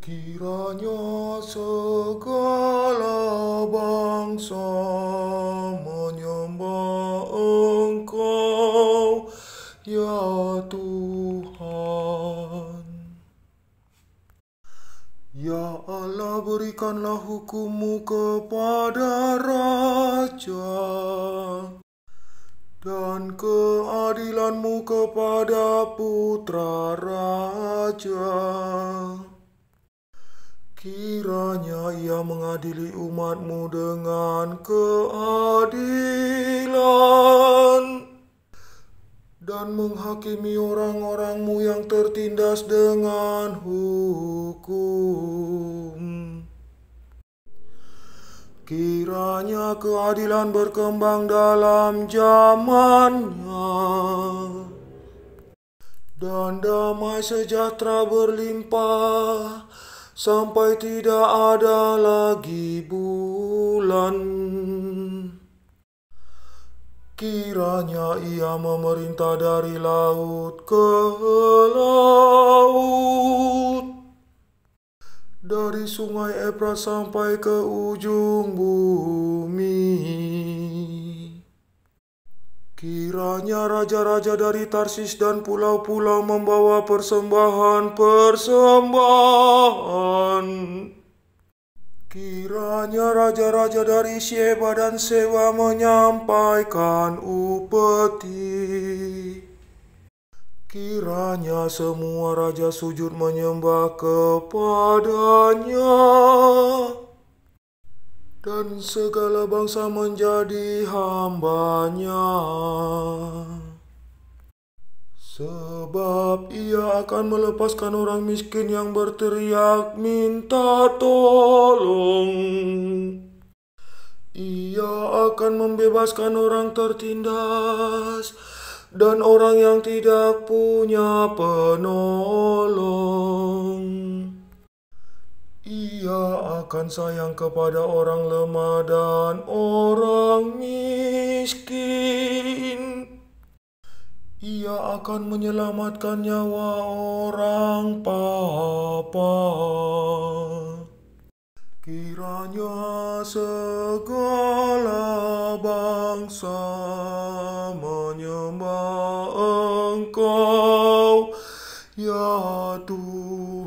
Kiranya segala bangsa menyembah Engkau, ya Tuhan. Ya Allah, berikanlah hukum-Mu kepada raja dan keadilan-Mu kepada putra raja. Kiranya ia mengadili umat-Mu dengan keadilan dan menghakimi orang-orang-Mu yang tertindas dengan hukum. Kiranya keadilan berkembang dalam zamannya dan damai sejahtera berlimpah sampai tidak ada lagi bulan. Kiranya ia memerintah dari laut ke laut, dari sungai Efrat sampai ke ujung bumi. Kiranya raja-raja dari Tarsis dan pulau-pulau membawa persembahan. Kiranya raja-raja dari Syeba dan Sewa menyampaikan upeti. Kiranya semua raja sujud menyembah kepadanya, dan segala bangsa menjadi hamba-Nya. Sebab ia akan melepaskan orang miskin yang berteriak minta tolong. Ia akan membebaskan orang tertindas dan orang yang tidak punya penolong. Ia akan sayang kepada orang lemah dan orang miskin. Ia akan menyelamatkan nyawa orang papa. Kiranya segala bangsa menyembah Engkau, ya Tuhan.